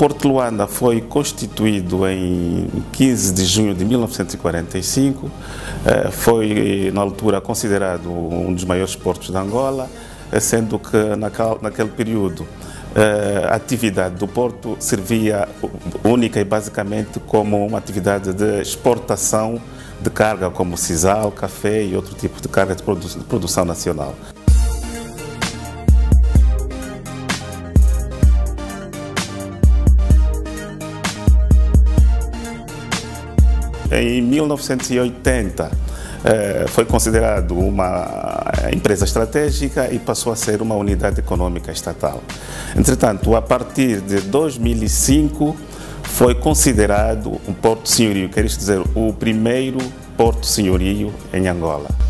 Porto de Luanda foi constituído em 15 de junho de 1945, foi na altura considerado um dos maiores portos de Angola, sendo que naquele período a atividade do porto servia única e basicamente como uma atividade de exportação de carga como sisal, café e outro tipo de carga de produção nacional. Em 1980 foi considerado uma empresa estratégica e passou a ser uma unidade econômica estatal. Entretanto, a partir de 2005 foi considerado um porto senhorio, quer dizer, o primeiro porto senhorio em Angola.